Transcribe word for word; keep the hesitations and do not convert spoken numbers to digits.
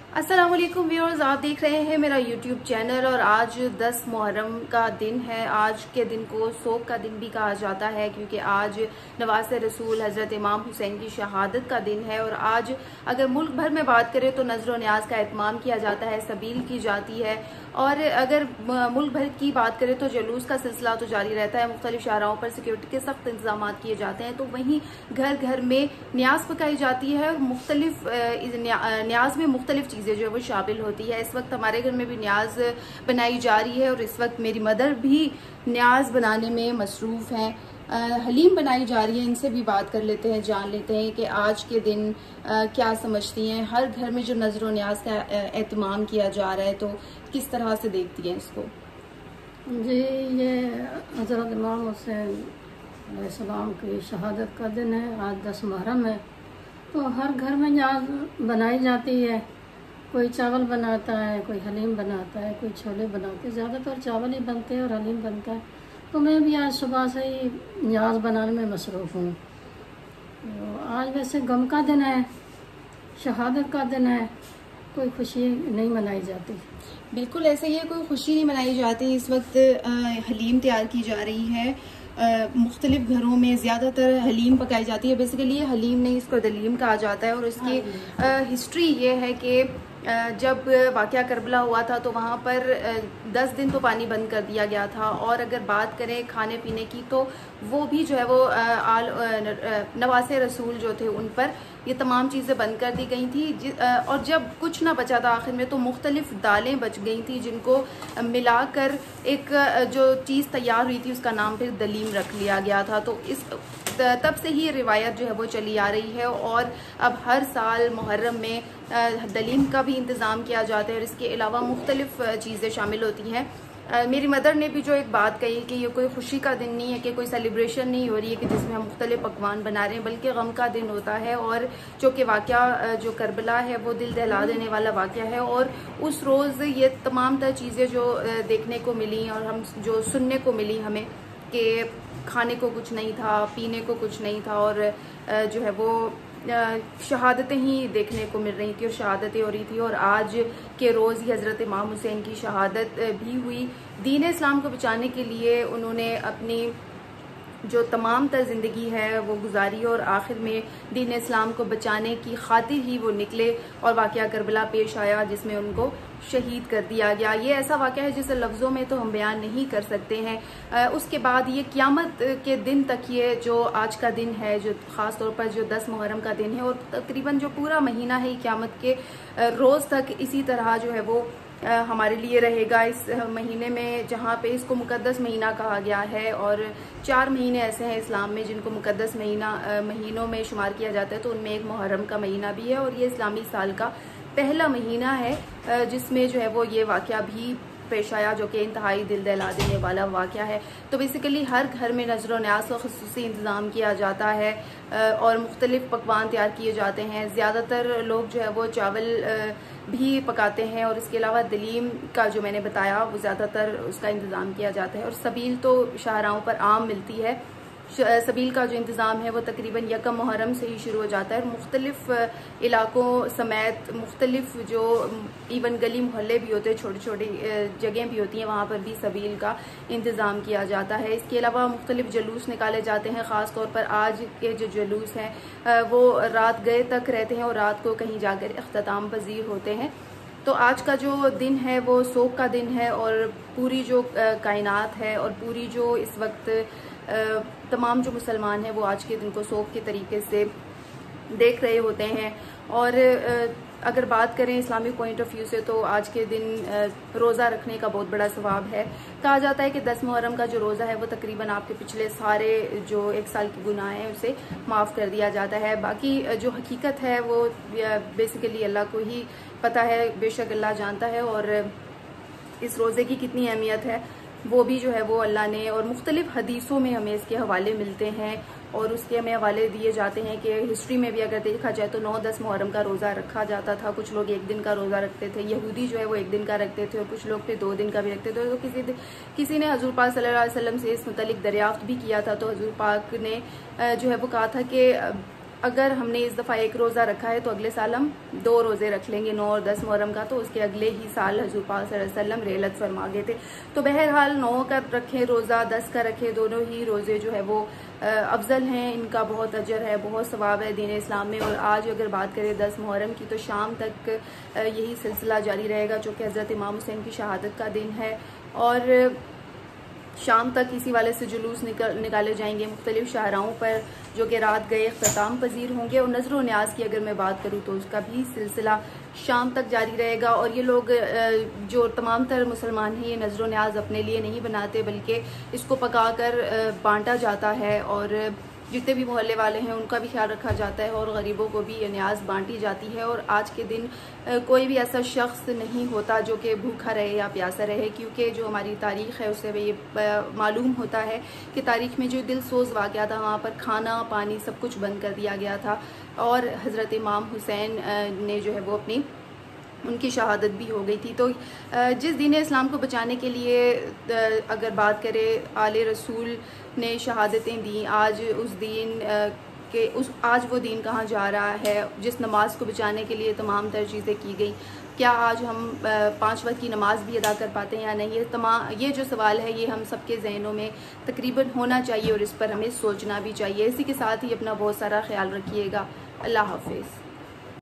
अस्सलाम वालेकुम व्यूअर्स, आप देख रहे हैं मेरा यूट्यूब चैनल और आज दस मुहर्रम का दिन है। आज के दिन को सोग का दिन भी कहा जाता है क्योंकि आज नवासे रसूल हजरत इमाम हुसैन की शहादत का दिन है। और आज अगर मुल्क भर में बात करें तो नजर व न्याज का एहतमाम किया जाता है, सबील की जाती है। और अगर मुल्क भर की बात करें तो जुलूस का सिलसिला तो जारी रहता है, मुख्तलिफ शाहराओं पर सिक्योरिटी के सख्त इंतजाम किए जाते हैं। तो वहीं घर घर में न्याज पकाई जाती है और मुख्तलिफ न्याज में मुख्तलिफ चीजें जो है वो शामिल होती है। इस वक्त हमारे घर में भी न्याज बनाई जा रही है और इस वक्त मेरी मदर भी न्याज बनाने में मसरूफ हैं। हलीम बनाई जा रही है, इनसे भी बात कर लेते हैं, जान लेते हैं कि आज के दिन आ, क्या समझती हैं। हर घर में जो नजर व न्याज का एहतमाम किया जा रहा है तो किस तरह से देखती हैं इसको? जी, ये हज़रत इमाम हुसैन अलैहिस्सलाम की शहादत का दिन है। आज दस मुहर्रम है तो हर घर में न्याज बनाई जाती है। कोई चावल बनाता है, कोई हलीम बनाता है, कोई छोले बनाते हैं। ज़्यादातर चावल ही बनते हैं और हलीम बनता है। तो मैं भी आज सुबह से ही न्याज बनाने में मसरूफ़ हूँ। तो आज वैसे गम का दिन है, शहादत का दिन है, कोई खुशी नहीं मनाई जाती। बिल्कुल ऐसे ही है, कोई खुशी नहीं मनाई जाती। इस वक्त हलीम तैयार की जा रही है, मुख्तलिफ घरों में ज़्यादातर हलीम पकाई जाती है। बेसिकली हलीम नहीं, इसको दलीम कहा जाता है। और इसकी हिस्ट्री ये है कि जब वाक़या करबला हुआ था तो वहाँ पर दस दिन तो पानी बंद कर दिया गया था। और अगर बात करें खाने पीने की तो वो भी जो है वो आल नवासे रसूल जो थे उन पर ये तमाम चीज़ें बंद कर दी गई थी। और जब कुछ ना बचा था आखिर में तो मुख्तलिफ दालें बच गई थी जिनको मिलाकर एक जो चीज़ तैयार हुई थी उसका नाम फिर दलीम रख लिया गया था। तो इस तब से ही रिवायत जो है वो चली आ रही है और अब हर साल मुहर्रम में दलीम का भी इंतज़ाम किया जाता है और इसके अलावा मुख्तलिफ चीज़ें शामिल होती हैं। Uh, मेरी मदर ने भी जो एक बात कही कि ये कोई खुशी का दिन नहीं है, कि कोई सेलिब्रेशन नहीं हो रही है कि जिसमें हम मुख्तलिफ पकवान बना रहे हैं, बल्कि गम का दिन होता है। और जो कि वाक़या जो करबला है वो दिल दहला देने वाला वाक़या है। और उस रोज़ ये तमाम तर चीज़ें जो देखने को मिली और हम जो सुनने को मिली हमें कि खाने को कुछ नहीं था, पीने को कुछ नहीं था और जो है वो शहादतें ही देखने को मिल रही थी और शहादतें हो रही थी। और आज के रोज़ ही हज़रत इमाम हुसैन की शहादत भी हुई। दीन इस्लाम को बचाने के लिए उन्होंने अपनी जो तमाम तर ज़िंदगी है वो गुजारी और आखिर में दीन इस्लाम को बचाने की खातिर ही वो निकले और वाक़या करबला पेश आया जिसमें उनको शहीद कर दिया गया। ये ऐसा वाक़या है जिसे लफ्ज़ों में तो हम बयान नहीं कर सकते हैं। आ, उसके बाद ये क़यामत के दिन तक ये जो आज का दिन है, जो ख़ास तौर पर जो दस मुहर्रम का दिन है और तकरीबन जो पूरा महीना है क़यामत के रोज़ तक इसी तरह जो है वो आ, हमारे लिए रहेगा। इस महीने में जहाँ पे इसको मुकद्दस महीना कहा गया है और चार महीने ऐसे हैं इस्लाम में जिनको मुकद्दस महीना महीनों में शुमार किया जाता है, तो उनमें एक मुहर्रम का महीना भी है और ये इस्लामी साल का पहला महीना है जिसमें जो है वो ये वाक़या भी पेश आया जो कि इंतहाई दिल दहला देने वाला वाक़या है। तो बेसिकली हर घर में नजर व न्याज का ख़ुसूसी इंतज़ाम किया जाता है और मुख्तलिफ पकवान तैयार किए जाते हैं। ज़्यादातर लोग जो है वो चावल भी पकाते हैं और इसके अलावा दलीम का जो मैंने बताया वो ज़्यादातर उसका इंतज़ाम किया जाता है। और सबील तो शाहराहों पर आम मिलती है। सबील का जो इंतज़ाम है वो तकरीबन यकम मुहर्रम से ही शुरू हो जाता है और मुख्तलिफ इलाकों समेत मुख्तलिफ जो इवन गली मोहल्ले भी होते हैं, छोटी छोटी जगह भी होती हैं, वहाँ पर भी सबील का इंतज़ाम किया जाता है। इसके अलावा मुख्तलिफ जुलूस निकाले जाते हैं। ख़ास तौर पर आज के जो जुलूस हैं वो रात गए तक रहते हैं और रात को कहीं जाकर अख्ताम पजीर होते हैं। तो आज का जो दिन है वो सोग का दिन है और पूरी जो कायनात है और पूरी जो इस वक्त तमाम जो मुसलमान हैं वो आज के दिन को सोग के तरीके से देख रहे होते हैं। और अगर बात करें इस्लामिक पॉइंट ऑफ व्यू से तो आज के दिन रोज़ा रखने का बहुत बड़ा सवाब है। कहा जाता है कि दस मुहर्रम का जो रोज़ा है वो तकरीबन आपके पिछले सारे जो एक साल की गुनाह हैं उसे माफ़ कर दिया जाता है। बाकी जो हकीकत है वो बेसिकली अल्लाह को ही पता है, बेशक अल्लाह जानता है। और इस रोज़े की कितनी अहमियत है वो भी जो है वो अल्लाह ने और मुख्तलिफ हदीसों में हमें इसके हवाले मिलते हैं और उसके हमें हवाले दिए जाते हैं कि हिस्ट्री में भी अगर देखा जाए तो नौ दस मुहर्रम का रोज़ा रखा जाता था। कुछ लोग एक दिन का रोज़ा रखते थे, यहूदी जो है वो एक दिन का रखते थे और कुछ लोग फिर दो दिन का भी रखते थे। तो किसी किसी ने हजूर पाक सल्लल्लाहु अलैहि वसल्लम से इस मुतालिक दरियाफ्त भी किया था। तो हजूर पाक ने जो है वो कहा था कि अगर हमने इस दफ़ा एक रोज़ा रखा है तो अगले साल हम दो रोज़े रख लेंगे, नौ और दस मुहर्रम का, तो उसके अगले ही साल हज़ूर पाक सल्लल्लाहु अलैहि वसल्लम रेलत फरमा गए थे। तो बहरहाल नौ का रखें रोज़ा, दस का रखें, दोनों ही रोज़े जो है वो अफजल हैं, इनका बहुत अजर है, बहुत सवाब है दीन इस्लाम में। और आज अगर बात करें दस मुहर्रम की तो शाम तक यही सिलसिला जारी रहेगा, जो कि हज़रत इमाम हुसैन की शहादत का दिन है। और शाम तक इसी वाले से जुलूस निकल निकाले जाएंगे मुख्तलिफ शाहराओं पर, जो कि रात गए अख्ताम पजीर होंगे। और नज़र व न्याज की अगर मैं बात करूँ तो उसका भी सिलसिला शाम तक जारी रहेगा। और ये लोग जो तमाम तर मुसलमान हैं, ये नज़र व न्याज अपने लिए नहीं बनाते, बल्कि इसको पका कर बांटा जाता है, और जितने भी मोहल्ले वाले हैं उनका भी ख्याल रखा जाता है, और गरीबों को भी ये न्याज बांटी जाती है। और आज के दिन कोई भी ऐसा शख्स नहीं होता जो कि भूखा रहे या प्यासा रहे, क्योंकि जो हमारी तारीख़ है उससे ये मालूम होता है कि तारीख़ में जो दिल सोज वाक़या था, वहाँ पर खाना पानी सब कुछ बंद कर दिया गया था। और हज़रत इमाम हुसैन ने जो है वो अपनी उनकी शहादत भी हो गई थी। तो जिस दीन इस्लाम को बचाने के लिए अगर बात करें आले रसूल ने शहादतें दी, आज उस दीन के उस आज वो दीन कहाँ जा रहा है, जिस नमाज को बचाने के लिए तमाम तर चीज़ें की गई, क्या आज हम पाँच वक्त की नमाज भी अदा कर पाते हैं या नहीं? ये तमाम ये जो सवाल है ये हम सबके जहनों में तकरीबन होना चाहिए, और इस पर हमें सोचना भी चाहिए। इसी के साथ ही अपना बहुत सारा ख्याल रखिएगा। अल्लाह हाफिज़।